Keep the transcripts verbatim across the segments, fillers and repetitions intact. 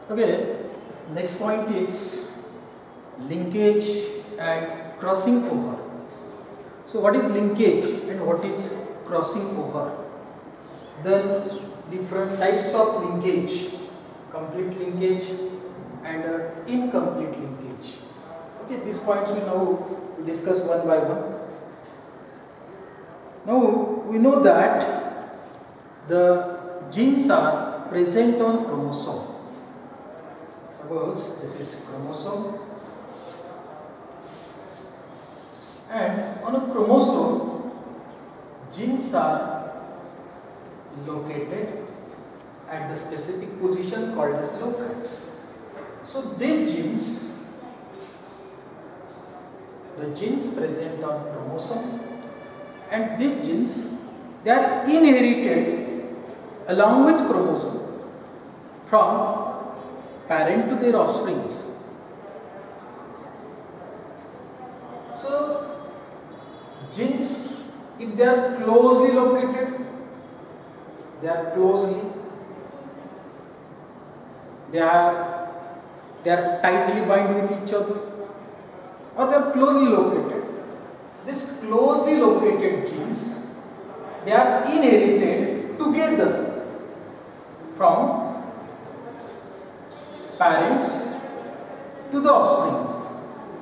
Okay, next point is linkage and crossing over. So what is linkage and what is crossing over? Then different types of linkage, complete linkage and uh, incomplete linkage. Okay, these points we now discuss one by one. Now we know that the genes are present on chromosome. Suppose this is chromosome, and on a chromosome genes are located at the specific position called as loci. So these genes, the genes present on chromosome, and these genes, they are inherited along with chromosome from parent to their offsprings. So genes, if they are closely located, they are closely, they are they are tightly bound with each other, or they are closely located. These closely located genes, they are inherited together from parents to the offsprings.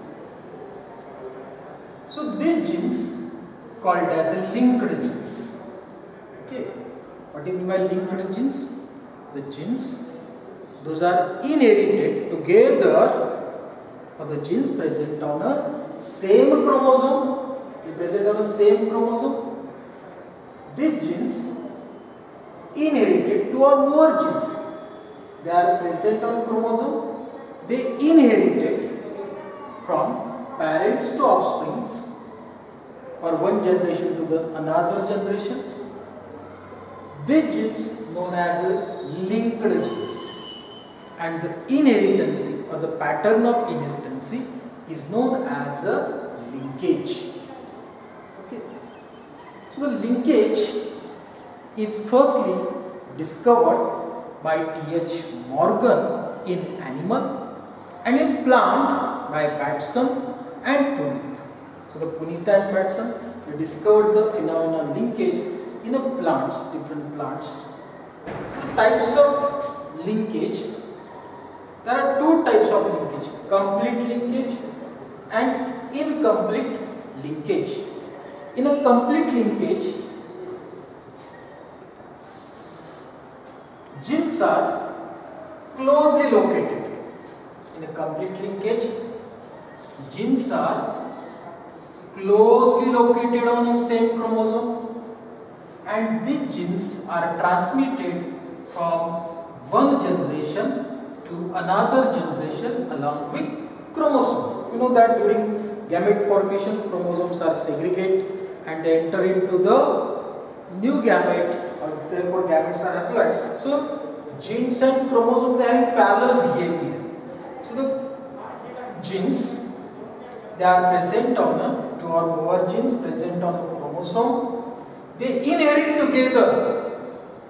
So these genes called as linked genes. Okay, what is meant by linked genes? The genes, those are inherited together, or the genes present on a same chromosome, they present on a same chromosome. These genes inherited two or more genes. They are present on chromosome, they inherited from parents to offsprings, or one generation to the another generation. These genes known as linked genes, and the inheritance or the pattern of inheritance is known as a linkage. Okay. So the linkage is firstly discovered by T H Morgan in animal, and in plant by Batson and Puneet. So the Puneet and Batson, they discovered the phenomenon linkage in a plants, different plants. So types of linkage, there are two types of linkage, complete linkage and incomplete linkage. In a complete linkage, genes are closely located. In a complete linkage, genes are closely located on the same chromosome, and these genes are transmitted from one generation to another generation along with chromosome. You know that during gamete formation, chromosomes are segregated and they enter into the new gamete, or therefore gametes are haploid. So genes and chromosome, they have parallel behavior. So the genes, they are present on a, two or more genes present on a chromosome, they inherit together,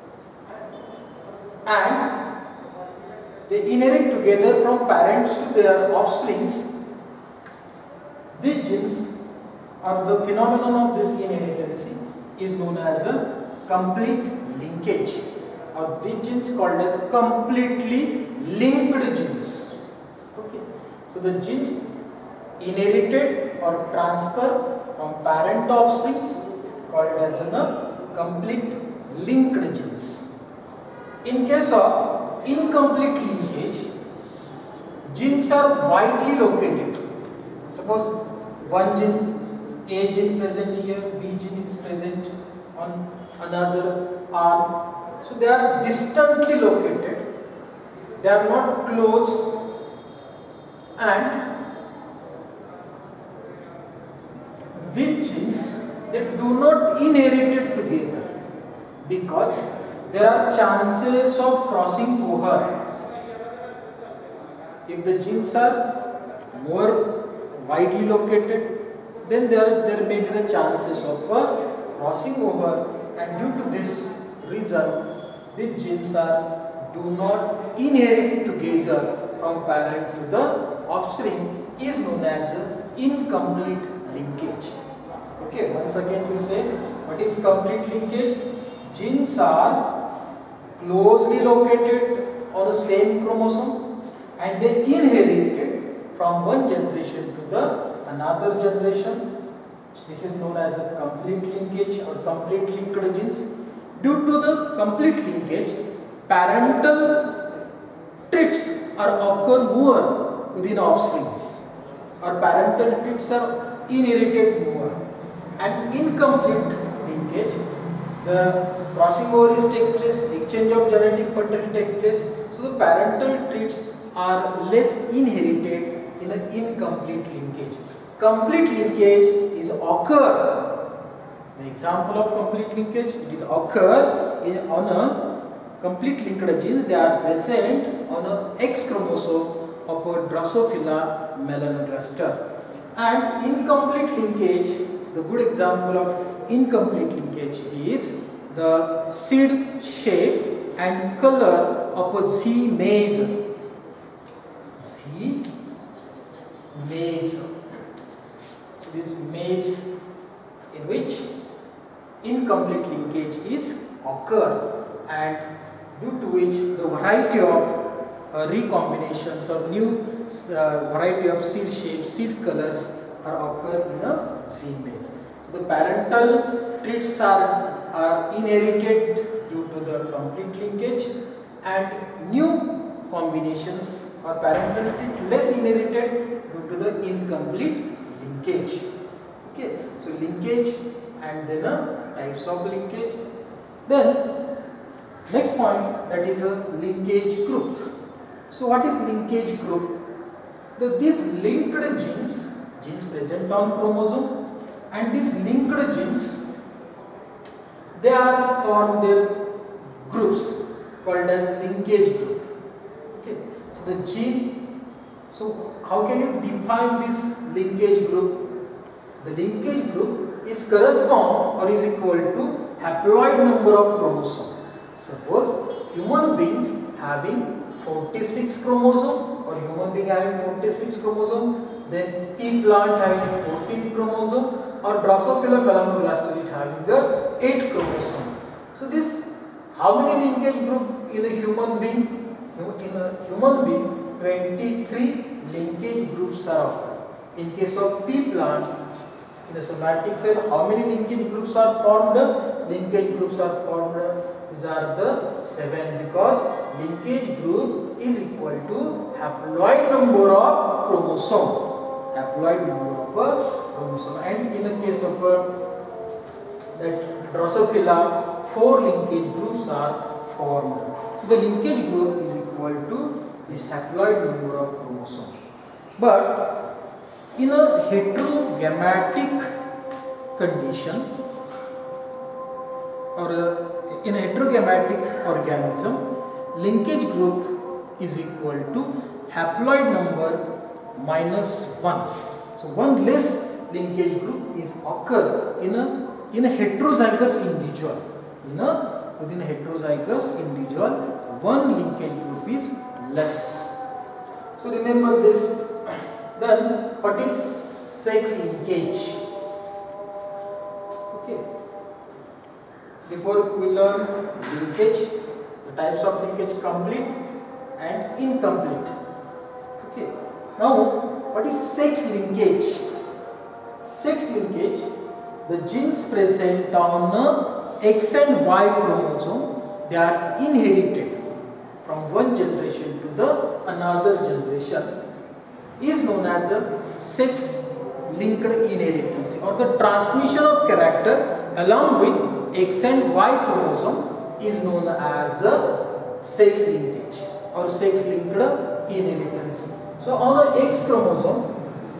and they inherit together from parents to their offsprings. These genes, or the phenomenon of this inheritance, is known as a complete linkage, or these genes called as completely linked genes. Okay. So the genes inherited or transfer from parent to offsprings called as a complete linked genes. In case of incomplete linkage, genes are widely located. Suppose one gene, A gene present here, B gene is present on another arm. So they are distantly located, they are not close, and these genes, they do not inherit it together because there are chances of crossing over. If the genes are more widely located, then there, there may be the chances of uh, crossing over, and due to this reason, these genes are do not inherit together from parent to the offspring is known as incomplete linkage. Okay, once again we say, what is complete linkage? Genes are closely located on the same chromosome and they inherited from one generation to the another generation. This is known as a complete linkage or complete linked genes. Due to the complete linkage, parental traits are occur more within offsprings, or parental traits are inherited more. And incomplete linkage, the crossing over is take place, exchange of genetic material take place, so the parental traits are less inherited in an incomplete linkage. Complete linkage is occur, the example of complete linkage, it is occur in, on a complete linked genes, they are present on a X chromosome of a Drosophila melanogaster. And incomplete linkage, the good example of incomplete linkage is the seed shape and color of a Z maize. Z maize. This maize in which incomplete linkage is occur, and due to which the variety of uh, recombinations or new uh, variety of seed shapes, seed colors are occur in a Z maize. So the parental traits are, are inherited due to the complete linkage, and new combinations or parental trait less inherited due to the incomplete linkage. Okay, so linkage and then a types of linkage. Then next point, that is a linkage group. So what is linkage group? The, these linked genes, genes present on chromosome, and these linked genes, they are formed their groups called as linkage group. Okay, so the gene, so how can you define this linkage group? The linkage group is correspond or is equal to haploid number of chromosome. Suppose human being having forty-six chromosome, or human being having forty-six chromosome, then pea plant having fourteen chromosome, or Drosophila melanogaster having the eight chromosome. So this, how many linkage group in a human being? In a human being, twenty-three linkage groups are. In case of pea plant, in the somatic cell, how many linkage groups are formed? Linkage groups are formed. These are the seven, because linkage group is equal to haploid number of chromosome. Haploid number of chromosome. And in the case of uh, that Drosophila, four linkage groups are formed. So the linkage group is equal to this haploid number of chromosome. But in a heterogametic condition, or a, in a heterogametic organism, linkage group is equal to haploid number minus one. So one less linkage group is occur in a in a heterozygous individual. In a within a heterozygous individual, one linkage group is less. So remember this. Then what is sex linkage? Okay. Before we learn linkage, the types of linkage complete and incomplete. Okay. Now, what is sex linkage? Sex linkage, the genes present on X and Y chromosome, they are inherited from one generation to the another generation, is known as a sex linked inheritance, or the transmission of character along with X and Y chromosome is known as a sex linkage or sex linked inheritance. So on a X chromosome,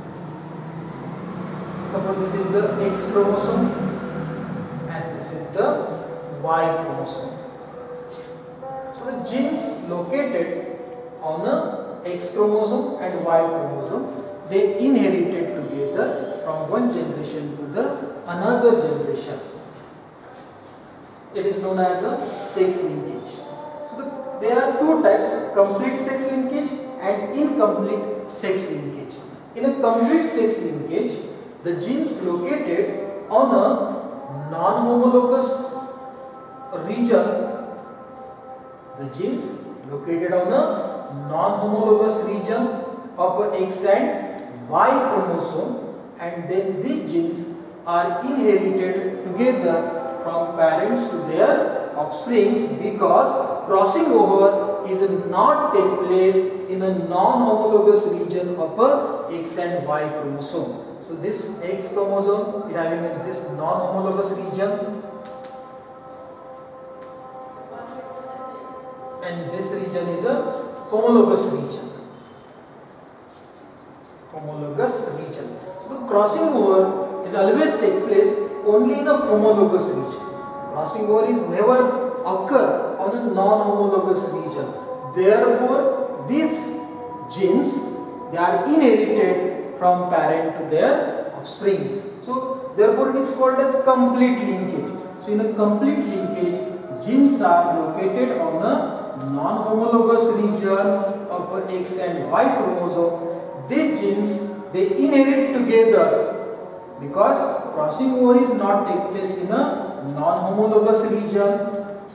suppose this is the X chromosome and this is the Y chromosome. So the genes located on a X chromosome and Y chromosome, they inherited together from one generation to the another generation. It is known as a sex linkage. So the there are two types: complete sex linkage and incomplete sex linkage. In a complete sex linkage, the genes located on a non-homologous region, the genes located on a non-homologous region of a X and Y chromosome, and then these genes are inherited together from parents to their offsprings, because crossing over is not take place in a non-homologous region of a X and Y chromosome. So this X chromosome is having a, this non-homologous region, and this region is a homologous region. Homologous region. So the crossing over is always take place only in a homologous region. Crossing over is never occur on a non-homologous region. Therefore, these genes, they are inherited from parent to their offsprings. So therefore, it is called as complete linkage. So in a complete linkage, genes are located on a non-homologous region of a X and Y chromosome. These genes, they inherit together, because crossing over is not take place in a non-homologous region.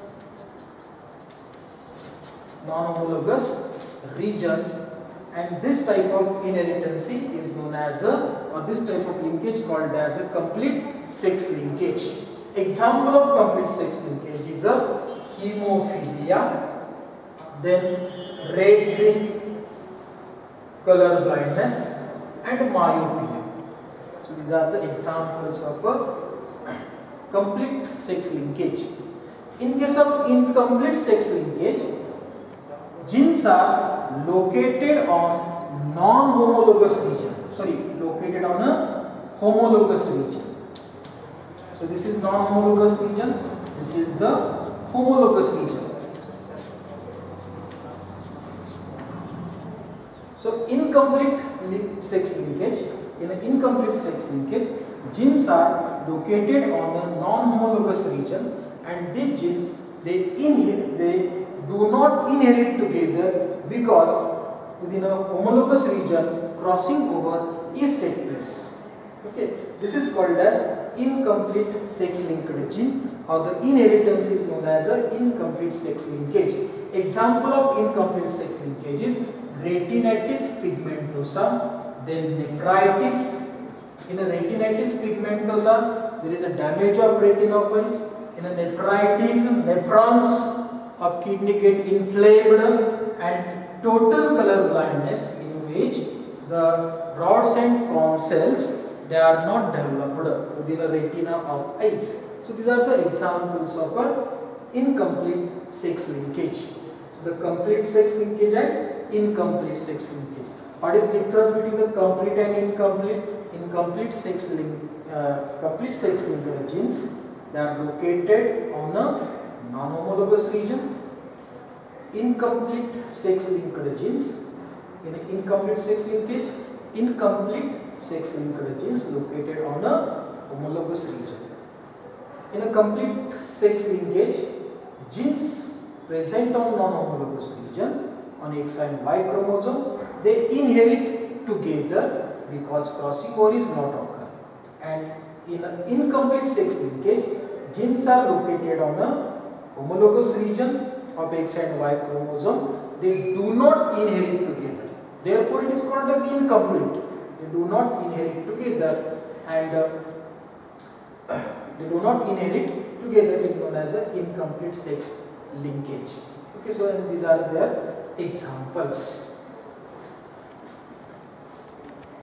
Non-homologous region, and this type of inheritance is known as a, or this type of linkage called as a complete sex linkage. Example of complete sex linkage is a hemophilia, then red green color blindness, and myopia. So these are the examples of a complete sex linkage. In case of incomplete sex linkage, genes are located on non-homologous region, sorry, located on a homologous region. So this is non-homologous region, this is the homologous region. So incomplete sex linkage, in an incomplete sex linkage, genes are located on a non-homologous region, and these genes, they inherit, they do not inherit together, because within a homologous region crossing over is take place. Okay, this is called as incomplete sex linked gene, or the inheritance is known as a incomplete sex linkage. Example of incomplete sex linkage is retinitis pigmentosa, then nephritis. In a retinitis pigmentosa, there is a damage of retinoids. In a nephritis, nephrons of kidney get inflamed, and total color blindness, in which the rods and cone cells, they are not developed within a retina of eyes. So these are the examples of a incomplete sex linkage. The complete sex linkage and incomplete sex linkage. What is the difference between the complete and incomplete? Incomplete sex link, uh, complete sex linked genes, they are located on a non-homologous region. Incomplete sex linked genes, in an incomplete sex linkage, incomplete sex linked genes located on a homologous region. In a complete sex linkage, genes present on non-homologous region on X and Y chromosome, they inherit together, because crossing over is not occur. And in an incomplete sex linkage, genes are located on a homologous region of X and Y chromosome, they do not inherit together. Therefore, it is called as incomplete. They do not inherit together, and uh, they do not inherit together is known as an incomplete sex linkage. Okay, so and these are their examples.